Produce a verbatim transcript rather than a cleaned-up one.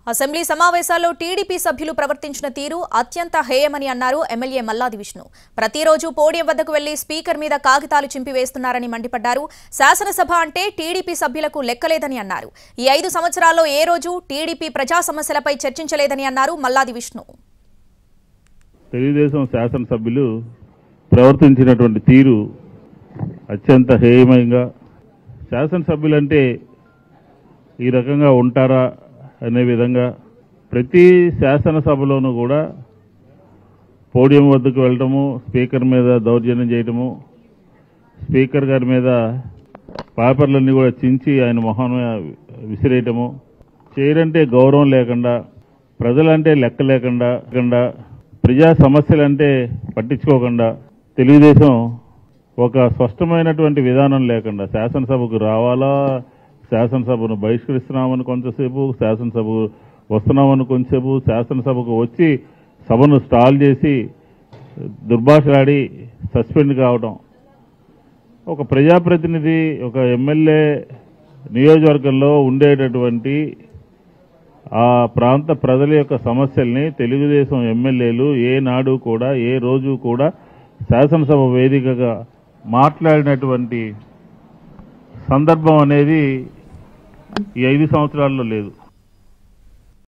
Assembly సమావేశాల్లో TDP సభ్యులు ప్రవర్తించిన తీరు అత్యంత హేయమని అన్నారు ఎమ్మెల్యే మల్లాది విష్ణు. ప్రతిరోజు పోడియం వద్దకు వెళ్లి స్పీకర్ మీద కాగితాలు చింపివేస్తున్నారని మండిపడ్డారు. శాసనసభ అంటే టీడీపీ సభ్యులకు లెక్కలేదని అన్నారు. ఈ ఐదు సంవత్సరాల్లో ఏ రోజు టీడీపీ ప్రజా సమస్యలపై చర్చించలేదని అన్నారు మల్లాది విష్ణు. తెలుగుదేశం శాసనసభ్యులు ప్రవర్తించినటువంటి తీరు అత్యంత హేయమంగా, శాసనసభ్యులంటే ఈ రకంగా ఉంటారా అనే విధంగా ప్రతి శాసనసభలోనూ కూడా పోడియం వద్దకు వెళ్ళటము, స్పీకర్ మీద దౌర్జన్యం చేయటము, స్పీకర్ గారి మీద పేపర్లన్నీ కూడా చించి ఆయన మొహం విసిరేయటము, చేయరంటే గౌరవం లేకుండా, ప్రజలంటే లెక్క లేకుండా, ప్రజా సమస్యలంటే పట్టించుకోకుండా, తెలుగుదేశం ఒక స్పష్టమైనటువంటి విధానం లేకుండా శాసనసభకు రావాలా, శాసనసభను బహిష్కరిస్తున్నామని కొంతసేపు, శాసనసభకు వస్తున్నామని కొంతసేపు, శాసనసభకు వచ్చి సభను స్టాల్ చేసి దుర్భాషలాడి సస్పెండ్ కావడం. ఒక ప్రజాప్రతినిధి, ఒక ఎమ్మెల్యే నియోజకవర్గంలో ఉండేటటువంటి ఆ ప్రాంత ప్రజల యొక్క సమస్యల్ని తెలుగుదేశం ఎమ్మెల్యేలు ఏనాడు కూడా ఏ రోజు కూడా శాసనసభ వేదికగా మాట్లాడినటువంటి సందర్భం అనేది ఈ ఐదు సంవత్సరాల్లో లేదు.